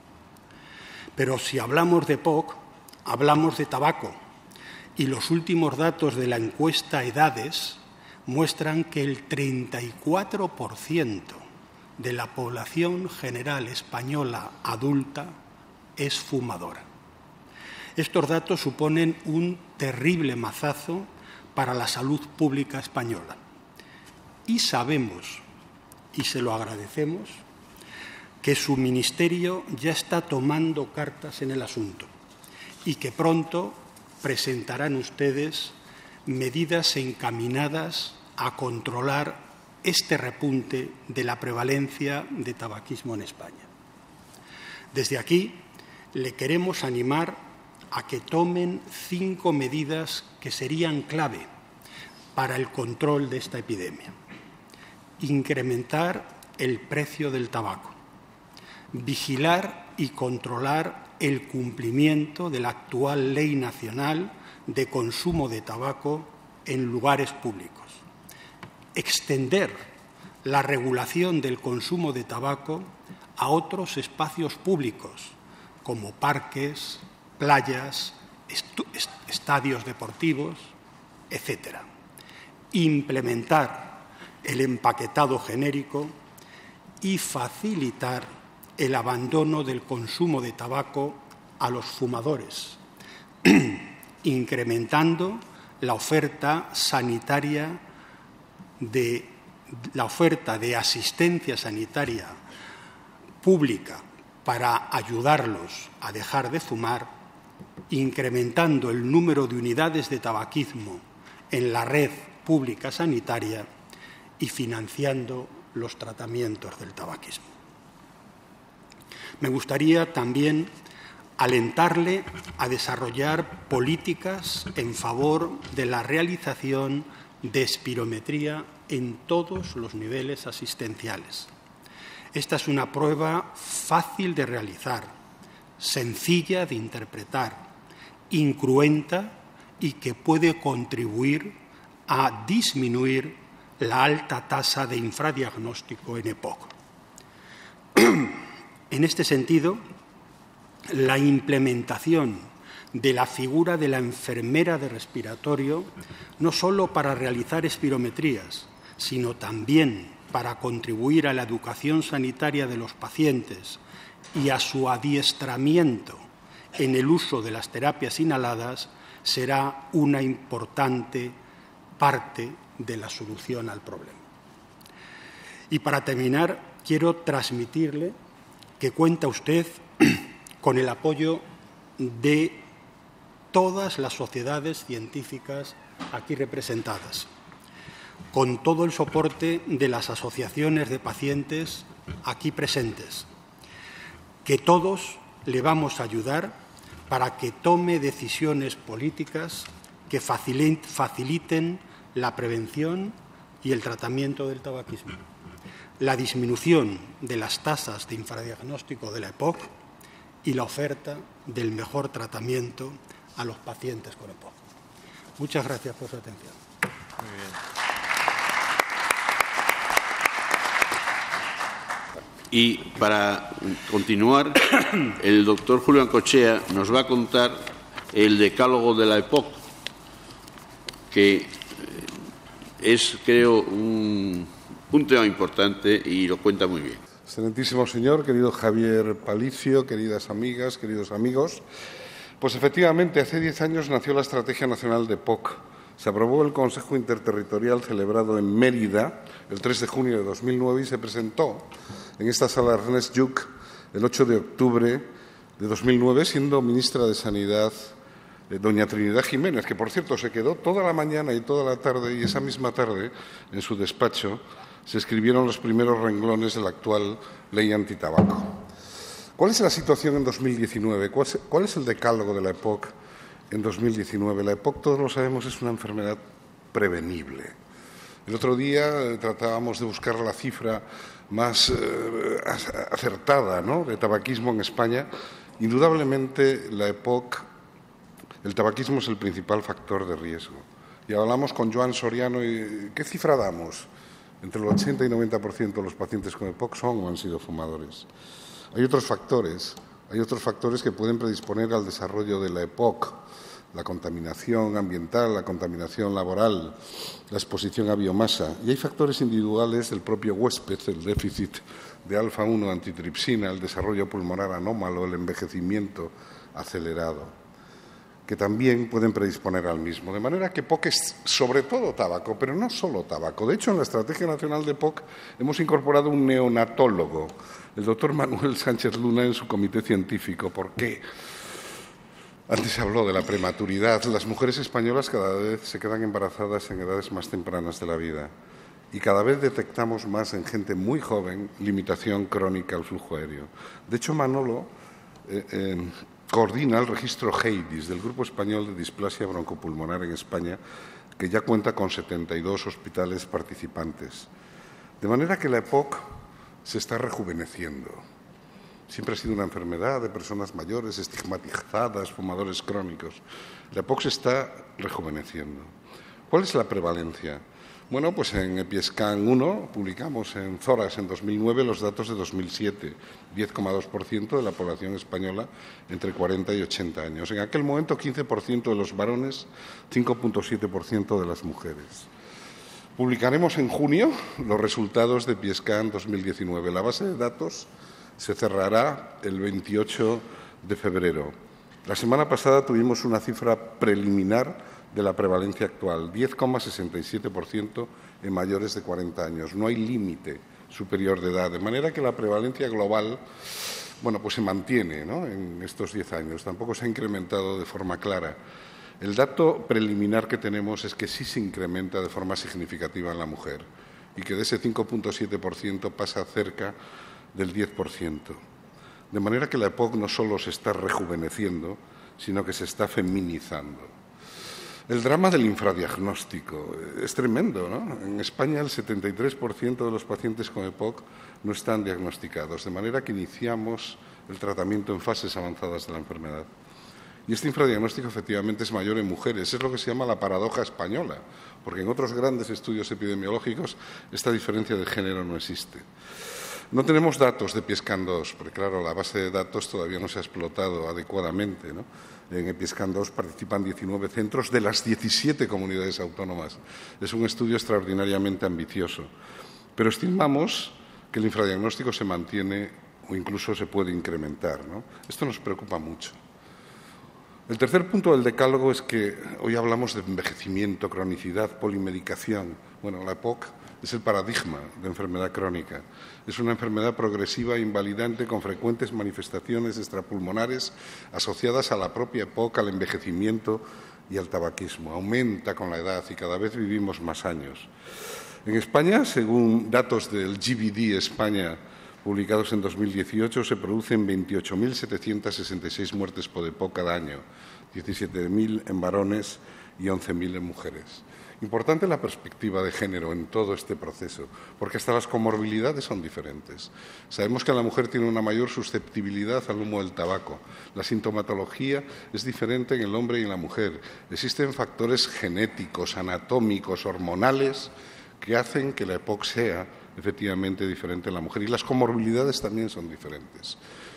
Pero si hablamos de EPOC, hablamos de tabaco, y los últimos datos de la encuesta Edades muestran que el treinta y cuatro por ciento de la población general española adulta es fumadora. Estos datos suponen un terrible mazazo para la salud pública española. Y sabemos, y se lo agradecemos, que su ministerio ya está tomando cartas en el asunto y que pronto presentarán ustedes medidas encaminadas a controlar este repunte de la prevalencia de tabaquismo en España. Desde aquí le queremos animar a que tomen cinco medidas que serían clave para el control de esta epidemia. Incrementar el precio del tabaco. Vigilar y controlar el cumplimiento de la actual Ley Nacional de Consumo de Tabaco en lugares públicos. Extender la regulación del consumo de tabaco a otros espacios públicos, como parques, playas, estadios deportivos, etcétera. Implementar el empaquetado genérico y facilitar el abandono del consumo de tabaco a los fumadores, incrementando la oferta sanitaria de la oferta de asistencia sanitaria pública para ayudarlos a dejar de fumar, incrementando el número de unidades de tabaquismo en la red pública sanitaria y financiando los tratamientos del tabaquismo. Me gustaría también alentarle a desarrollar políticas en favor de la realización de espirometría en todos los niveles asistenciales. Esta es una prueba fácil de realizar, sencilla de interpretar, incruenta y que puede contribuir a disminuir la alta tasa de infradiagnóstico en EPOC. En este sentido, la implementación de la figura de la enfermera de respiratorio, no solo para realizar espirometrías, sino también para contribuir a la educación sanitaria de los pacientes y a su adiestramiento en el uso de las terapias inhaladas, será una importante parte de la solución al problema. Y para terminar, quiero transmitirle que cuenta usted con el apoyo de todas las sociedades científicas aquí representadas, con todo el soporte de las asociaciones de pacientes aquí presentes, que todos le vamos a ayudar para que tome decisiones políticas que faciliten la prevención y el tratamiento del tabaquismo, la disminución de las tasas de infradiagnóstico de la EPOC y la oferta del mejor tratamiento a los pacientes con EPOC. Muchas gracias por su atención. Muy bien. Y para continuar, el doctor Julián Cochea nos va a contar el decálogo de la EPOC, que es, creo, un, un tema importante y lo cuenta muy bien. Excelentísimo señor, querido Javier Palicio, queridas amigas, queridos amigos, pues efectivamente hace diez años nació la Estrategia Nacional de EPOC. Se aprobó el Consejo Interterritorial celebrado en Mérida el tres de junio de dos mil nueve y se presentó en esta sala Ernest Lluch el ocho de octubre de dos mil nueve, siendo ministra de Sanidad eh, doña Trinidad Jiménez, que por cierto se quedó toda la mañana y toda la tarde, y esa misma tarde, en su despacho, se escribieron los primeros renglones de la actual ley antitabaco. ¿Cuál es la situación en dos mil diecinueve? ¿Cuál es, cuál es el decálogo de la EPOC en dos mil diecinueve? La EPOC, todos lo sabemos, es una enfermedad prevenible. El otro día eh, tratábamos de buscar la cifra más eh, acertada, ¿no?, de tabaquismo en España. Indudablemente, la EPOC, el tabaquismo es el principal factor de riesgo. Y hablamos con Joan Soriano y ¿qué cifra damos? Entre el ochenta y noventa por ciento de los pacientes con EPOC son o han sido fumadores. Hay otros factores, hay otros factores que pueden predisponer al desarrollo de la EPOC, la contaminación ambiental, la contaminación laboral, la exposición a biomasa. Y hay factores individuales del propio huésped, el déficit de alfa uno antitripsina, el desarrollo pulmonar anómalo, el envejecimiento acelerado, que también pueden predisponer al mismo. De manera que EPOC es sobre todo tabaco, pero no solo tabaco. De hecho, en la Estrategia Nacional de EPOC hemos incorporado un neonatólogo, el doctor Manuel Sánchez Luna, en su comité científico. ¿Por qué? Antes se habló de la prematuridad. Las mujeres españolas cada vez se quedan embarazadas en edades más tempranas de la vida y cada vez detectamos más en gente muy joven limitación crónica al flujo aéreo. De hecho, Manolo eh, eh, coordina el registro HEIDIS del Grupo Español de Displasia Broncopulmonar en España, que ya cuenta con setenta y dos hospitales participantes. De manera que la EPOC se está rejuveneciendo. Siempre ha sido una enfermedad de personas mayores, estigmatizadas, fumadores crónicos. La EPOC se está rejuveneciendo. ¿Cuál es la prevalencia? Bueno, pues en EpiScan uno publicamos en Zoras en dos mil nueve los datos de dos mil siete, diez coma dos por ciento de la población española entre cuarenta y ochenta años. En aquel momento, quince por ciento de los varones, cinco coma siete por ciento de las mujeres. Publicaremos en junio los resultados de EpiScan dos mil diecinueve. La base de datos se cerrará el veintiocho de febrero. La semana pasada tuvimos una cifra preliminar de la prevalencia actual, diez coma sesenta y siete por ciento en mayores de cuarenta años. No hay límite superior de edad, de manera que la prevalencia global, bueno, pues se mantiene, ¿no?, en estos diez años. Tampoco se ha incrementado de forma clara. El dato preliminar que tenemos es que sí se incrementa de forma significativa en la mujer y que de ese cinco coma siete por ciento pasa cerca del diez por ciento. De manera que la EPOC no solo se está rejuveneciendo, sino que se está feminizando. El drama del infradiagnóstico es tremendo, ¿no? En España el setenta y tres por ciento de los pacientes con EPOC no están diagnosticados, de manera que iniciamos el tratamiento en fases avanzadas de la enfermedad. Y este infradiagnóstico efectivamente es mayor en mujeres. Es lo que se llama la paradoja española, porque en otros grandes estudios epidemiológicos esta diferencia de género no existe. No tenemos datos de EpiScan dos, porque claro, la base de datos todavía no se ha explotado adecuadamente, ¿no? En EpiScan dos participan diecinueve centros de las diecisiete comunidades autónomas. Es un estudio extraordinariamente ambicioso. Pero estimamos que el infradiagnóstico se mantiene o incluso se puede incrementar, ¿no? Esto nos preocupa mucho. El tercer punto del decálogo es que hoy hablamos de envejecimiento, cronicidad, polimedicación. Bueno, la EPOC es el paradigma de enfermedad crónica. Es una enfermedad progresiva e invalidante con frecuentes manifestaciones extrapulmonares asociadas a la propia EPOC, al envejecimiento y al tabaquismo. Aumenta con la edad y cada vez vivimos más años. En España, según datos del G B D España publicados en dos mil dieciocho, se producen veintiocho mil setecientas sesenta y seis muertes por EPOC cada año, diecisiete mil en varones y once mil en mujeres. Importante la perspectiva de género en todo este proceso, porque hasta las comorbilidades son diferentes. Sabemos que la mujer tiene una mayor susceptibilidad al humo del tabaco. La sintomatología es diferente en el hombre y en la mujer. Existen factores genéticos, anatómicos, hormonales, que hacen que la EPOC sea efectivamente diferente en la mujer. Y las comorbilidades también son diferentes.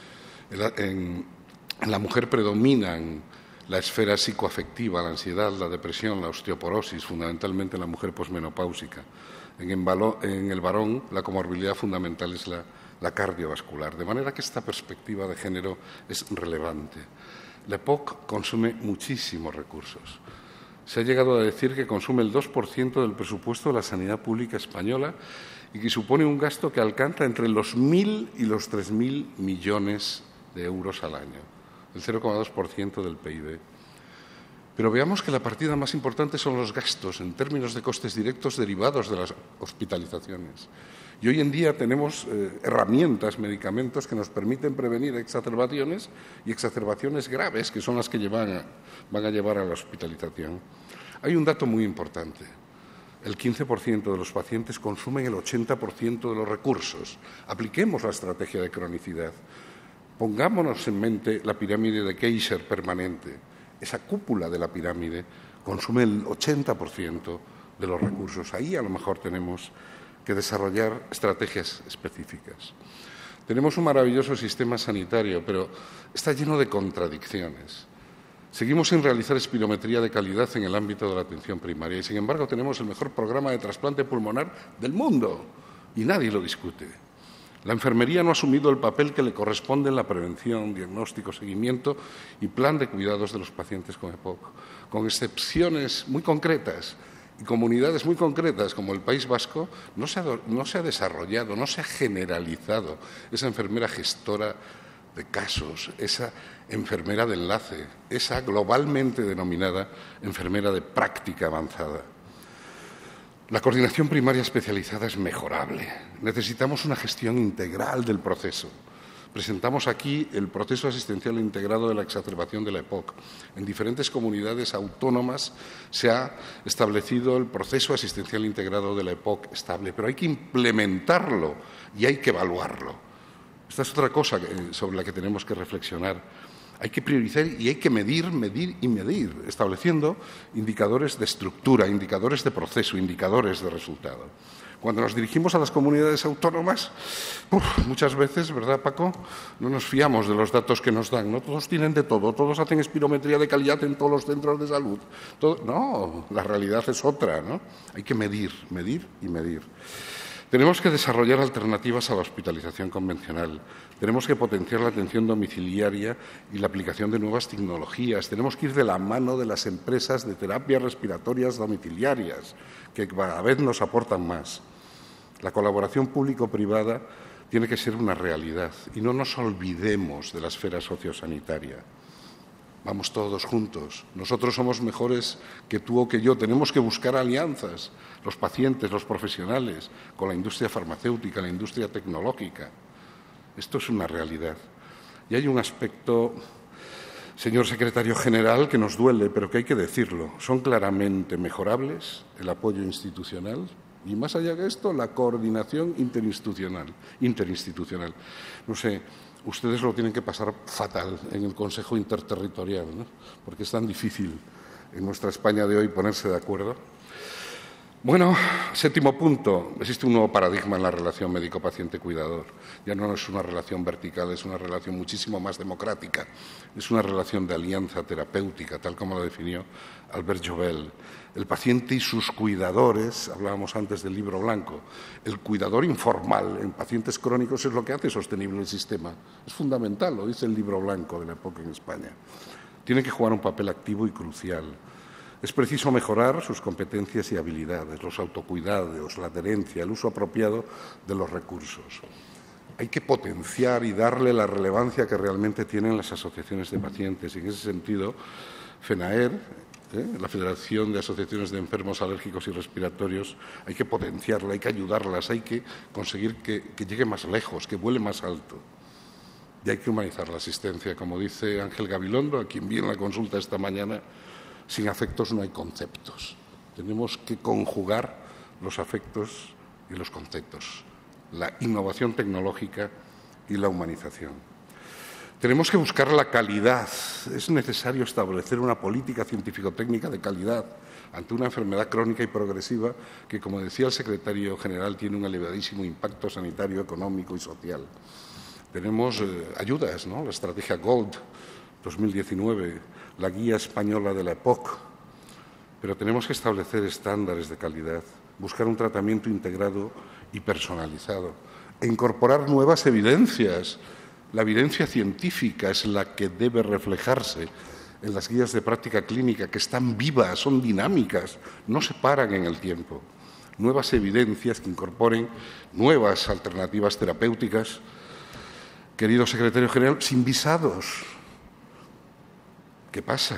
En, en la mujer predominan la esfera psicoafectiva, la ansiedad, la depresión, la osteoporosis, fundamentalmente en la mujer posmenopáusica. En el, en el varón, la comorbilidad fundamental es la, la cardiovascular, de manera que esta perspectiva de género es relevante. La EPOC consume muchísimos recursos. Se ha llegado a decir que consume el dos por ciento del presupuesto de la sanidad pública española y que supone un gasto que alcanza entre los mil y los tres mil millones de euros al año, el cero coma dos por ciento del P I B. Pero veamos que la partida más importante son los gastos en términos de costes directos derivados de las hospitalizaciones. Y hoy en día tenemos eh, herramientas, medicamentos que nos permiten prevenir exacerbaciones y exacerbaciones graves, que son las que llevan a, van a llevar a la hospitalización. Hay un dato muy importante. El quince por ciento de los pacientes consumen el ochenta por ciento de los recursos. Apliquemos la estrategia de cronicidad. Pongámonos en mente la pirámide de Kaiser permanente. Esa cúpula de la pirámide consume el ochenta por ciento de los recursos. Ahí a lo mejor tenemos que desarrollar estrategias específicas. Tenemos un maravilloso sistema sanitario, pero está lleno de contradicciones. Seguimos sin realizar espirometría de calidad en el ámbito de la atención primaria y, sin embargo, tenemos el mejor programa de trasplante pulmonar del mundo y nadie lo discute. La enfermería no ha asumido el papel que le corresponde en la prevención, diagnóstico, seguimiento y plan de cuidados de los pacientes con EPOC, con excepciones muy concretas y comunidades muy concretas como el País Vasco. No se ha, no se ha desarrollado, no se ha generalizado esa enfermera gestora de casos, esa enfermera de enlace, esa globalmente denominada enfermera de práctica avanzada. La coordinación primaria especializada es mejorable. Necesitamos una gestión integral del proceso. Presentamos aquí el proceso asistencial integrado de la exacerbación de la EPOC. En diferentes comunidades autónomas se ha establecido el proceso asistencial integrado de la EPOC estable, pero hay que implementarlo y hay que evaluarlo. Esta es otra cosa sobre la que tenemos que reflexionar. Hay que priorizar y hay que medir, medir y medir, estableciendo indicadores de estructura, indicadores de proceso, indicadores de resultado. Cuando nos dirigimos a las comunidades autónomas, uf, muchas veces, ¿verdad, Paco?, no nos fiamos de los datos que nos dan. No todos tienen de todo, todos hacen espirometría de calidad en todos los centros de salud. Todo, no, la realidad es otra, ¿no? Hay que medir, medir y medir. Tenemos que desarrollar alternativas a la hospitalización convencional. Tenemos que potenciar la atención domiciliaria y la aplicación de nuevas tecnologías. Tenemos que ir de la mano de las empresas de terapias respiratorias domiciliarias, que cada vez nos aportan más. La colaboración público-privada tiene que ser una realidad y no nos olvidemos de la esfera sociosanitaria. Vamos todos juntos. Nosotros somos mejores que tú o que yo. Tenemos que buscar alianzas, los pacientes, los profesionales, con la industria farmacéutica, la industria tecnológica. Esto es una realidad. Y hay un aspecto, señor secretario general, que nos duele, pero que hay que decirlo. Son claramente mejorables el apoyo institucional y, más allá de esto, la coordinación interinstitucional. interinstitucional. No sé, ustedes lo tienen que pasar fatal en el Consejo Interterritorial, ¿no? Porque es tan difícil en nuestra España de hoy ponerse de acuerdo. Bueno, séptimo punto, existe un nuevo paradigma en la relación médico-paciente-cuidador. Ya no es una relación vertical, es una relación muchísimo más democrática. Es una relación de alianza terapéutica, tal como lo definió Albert Joubel. El paciente y sus cuidadores, hablábamos antes del libro blanco, el cuidador informal en pacientes crónicos es lo que hace sostenible el sistema. Es fundamental, lo dice el libro blanco de la época en España. Tiene que jugar un papel activo y crucial. Es preciso mejorar sus competencias y habilidades, los autocuidados, la adherencia, el uso apropiado de los recursos. Hay que potenciar y darle la relevancia que realmente tienen las asociaciones de pacientes. Y en ese sentido, FENAER, ¿eh? la Federación de Asociaciones de Enfermos Alérgicos y Respiratorios, hay que potenciarla, hay que ayudarlas, hay que conseguir que, que llegue más lejos, que vuele más alto. Y hay que humanizar la asistencia. Como dice Ángel Gabilondo, a quien vi en la consulta esta mañana, sin afectos no hay conceptos. Tenemos que conjugar los afectos y los conceptos, la innovación tecnológica y la humanización. Tenemos que buscar la calidad. Es necesario establecer una política científico-técnica de calidad ante una enfermedad crónica y progresiva que, como decía el secretario general, tiene un elevadísimo impacto sanitario, económico y social. Tenemos eh, ayudas, ¿no? La estrategia Gold dos mil diecinueve, la guía española de la EPOC, pero tenemos que establecer estándares de calidad, buscar un tratamiento integrado y personalizado e incorporar nuevas evidencias. La evidencia científica es la que debe reflejarse en las guías de práctica clínica, que están vivas, son dinámicas, no se paran en el tiempo. Nuevas evidencias que incorporen nuevas alternativas terapéuticas. Querido secretario general, sin visados. ¿Qué pasa?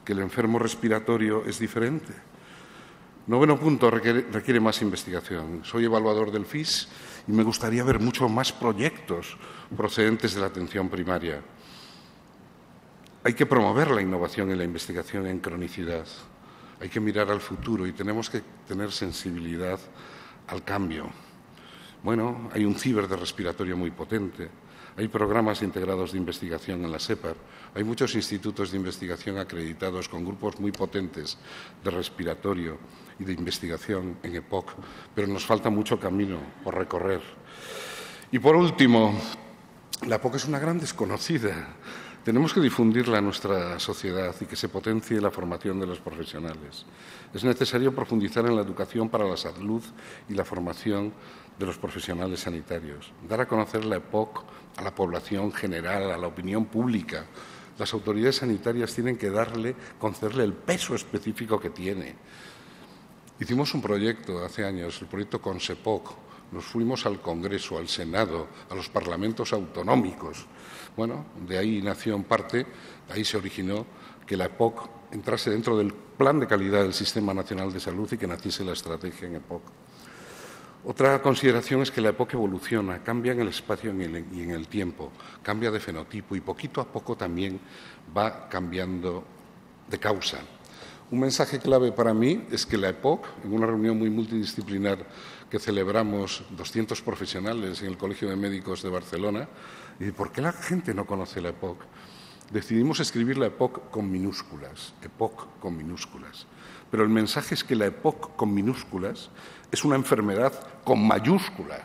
que el enfermo respiratorio es diferente. Noveno punto, requiere, requiere más investigación. Soy evaluador del F I S y me gustaría ver muchos más proyectos procedentes de la atención primaria. Hay que promover la innovación y la investigación en cronicidad. Hay que mirar al futuro y tenemos que tener sensibilidad al cambio. Bueno, hay un ciber de respiratorio muy potente. Hay programas integrados de investigación en la SEPAR. Hay muchos institutos de investigación acreditados con grupos muy potentes de respiratorio y de investigación en E P O C, pero nos falta mucho camino por recorrer. Y por último, la E P O C es una gran desconocida. Tenemos que difundirla en nuestra sociedad y que se potencie la formación de los profesionales. Es necesario profundizar en la educación para la salud y la formación de los profesionales sanitarios. Dar a conocer la E P O C a la población general, a la opinión pública. Las autoridades sanitarias tienen que darle, concederle el peso específico que tiene. Hicimos un proyecto hace años, el proyecto Consepoc. Nos fuimos al Congreso, al Senado, a los parlamentos autonómicos. Bueno, de ahí nació en parte, de ahí se originó que la E P O C entrase dentro del plan de calidad del Sistema Nacional de Salud y que naciese la estrategia en E P O C. Otra consideración es que la E P O C evoluciona, cambia en el espacio y en el tiempo, cambia de fenotipo y poquito a poco también va cambiando de causa. Un mensaje clave para mí es que la E P O C, en una reunión muy multidisciplinar que celebramos doscientos profesionales en el Colegio de Médicos de Barcelona, y ¿por qué la gente no conoce la E P O C? Decidimos escribir la E P O C con minúsculas, E P O C con minúsculas. Pero el mensaje es que la E P O C con minúsculas es una enfermedad con mayúsculas.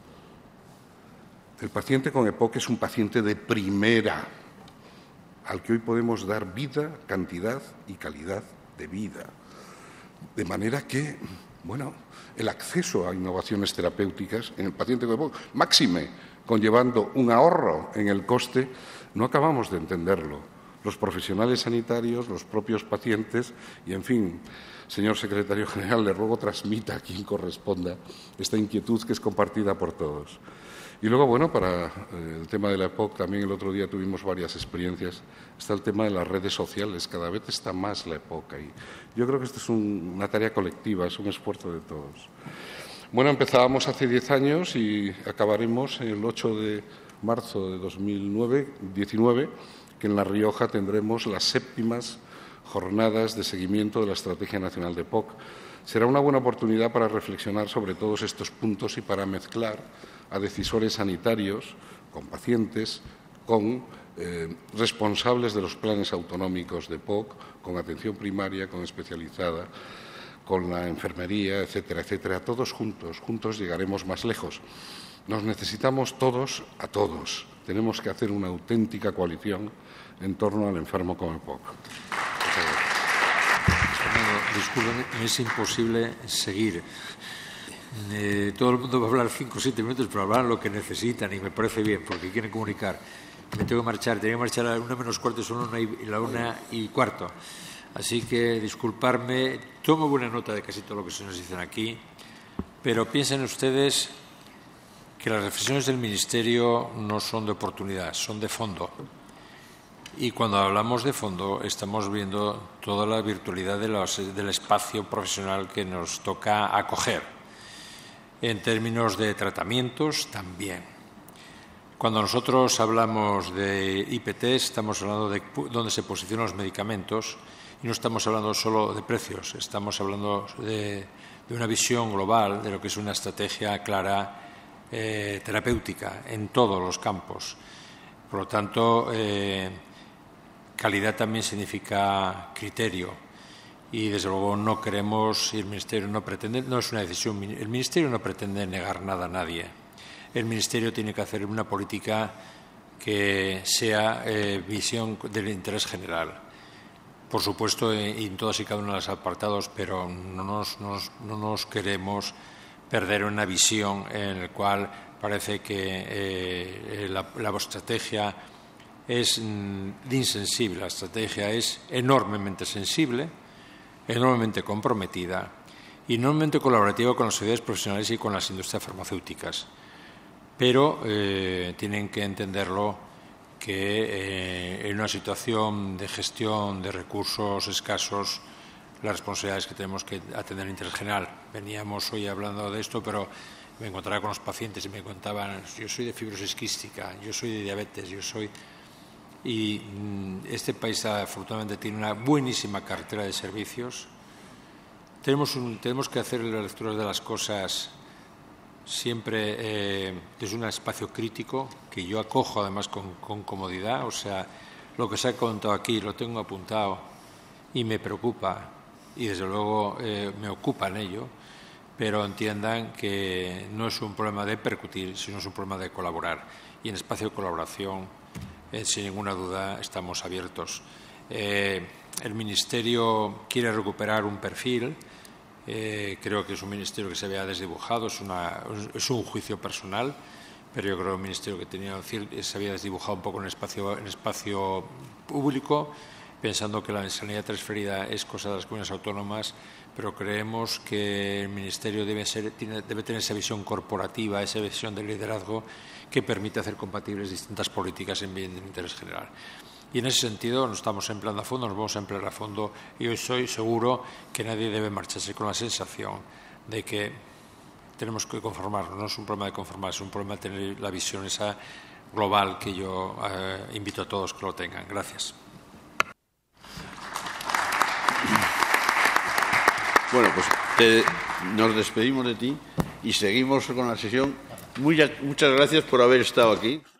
El paciente con E P O C es un paciente de primera, al que hoy podemos dar vida, cantidad y calidad de vida. De manera que, bueno, el acceso a innovaciones terapéuticas en el paciente con E P O C, máxime, conllevando un ahorro en el coste, no acabamos de entenderlo. Los profesionales sanitarios, los propios pacientes y, en fin, señor secretario general, le ruego transmita a quien corresponda esta inquietud que es compartida por todos. Y luego, bueno, para eh, el tema de la E P O C, también el otro día tuvimos varias experiencias. Está el tema de las redes sociales, cada vez está más la E P O C ahí. Yo creo que esto es un, una tarea colectiva, es un esfuerzo de todos. Bueno, empezábamos hace diez años y acabaremos el ocho de marzo de dos mil diecinueve, que en La Rioja tendremos las séptimas jornadas de seguimiento de la Estrategia Nacional de E P O C. Será una buena oportunidad para reflexionar sobre todos estos puntos y para mezclar a decisores sanitarios con pacientes, con eh, responsables de los planes autonómicos de E P O C, con atención primaria, con especializada, con la enfermería, etcétera, etcétera. Todos juntos, juntos llegaremos más lejos. Nos necesitamos todos a todos. Tenemos que hacer una auténtica coalición en torno al enfermo con E P O C. Disculpen, es imposible seguir. Eh, todo el mundo va a hablar cinco o siete minutos, pero hablar lo que necesitan y me parece bien, porque quieren comunicar. Me tengo que marchar, tenía que marchar a la una menos cuarto, son una y, la una y cuarto. Así que disculparme, tomo buena nota de casi todo lo que se nos dicen aquí, pero piensen ustedes que las reflexiones del Ministerio no son de oportunidad, son de fondo. Y cuando hablamos de fondo estamos viendo toda la virtualidad de los, del espacio profesional que nos toca acoger. En términos de tratamientos también. Cuando nosotros hablamos de I P T, estamos hablando de dónde se posicionan los medicamentos y no estamos hablando solo de precios, estamos hablando de, de una visión global de lo que es una estrategia clara eh, terapéutica en todos los campos. Por lo tanto, eh, calidad también significa criterio y, desde luego, no queremos, y el Ministerio no pretende, no es una decisión, el Ministerio no pretende negar nada a nadie. El Ministerio tiene que hacer una política que sea eh, visión del interés general. Por supuesto, en todos y cada uno de los apartados, pero no nos, no nos, no nos queremos perder una visión en la cual parece que eh, la, la estrategia es mm, insensible. La estrategia es enormemente sensible, enormemente comprometida y enormemente colaborativa con las sociedades profesionales y con las industrias farmacéuticas. Pero eh, tienen que entenderlo que eh, en una situación de gestión de recursos escasos, las responsabilidades que tenemos que atender en interés general. Veníamos hoy hablando de esto, pero me encontraba con los pacientes y me contaban, yo soy de fibrosis quística, yo soy de diabetes, yo soy... Y mm, este país afortunadamente tiene una buenísima cartera de servicios. Tenemos, un, tenemos que hacer las lecturas de las cosas siempre eh, desde un espacio crítico, que yo acojo además con, con comodidad. O sea, lo que se ha contado aquí lo tengo apuntado y me preocupa y desde luego eh, me ocupa en ello, pero entiendan que no es un problema de percutir, sino es un problema de colaborar. Y en espacio de colaboración, eh, sin ninguna duda, estamos abiertos. Eh, el Ministerio quiere recuperar un perfil. Eh, creo que es un ministerio que se había desdibujado, es, una, es un juicio personal, pero yo creo que un ministerio que tenía, se había desdibujado un poco en espacio, en espacio público, pensando que la sanidad transferida es cosa de las comunidades autónomas, pero creemos que el ministerio debe, ser, tiene, debe tener esa visión corporativa, esa visión de liderazgo que permite hacer compatibles distintas políticas en bien del interés general. Y en ese sentido nos estamos empleando a fondo, nos vamos a emplear a fondo y hoy soy seguro que nadie debe marcharse con la sensación de que tenemos que conformarnos. No es un problema de conformarse, es un problema de tener la visión esa global que yo eh, invito a todos que lo tengan. Gracias. Bueno, pues te, nos despedimos de ti y seguimos con la sesión. Muy, muchas gracias por haber estado aquí.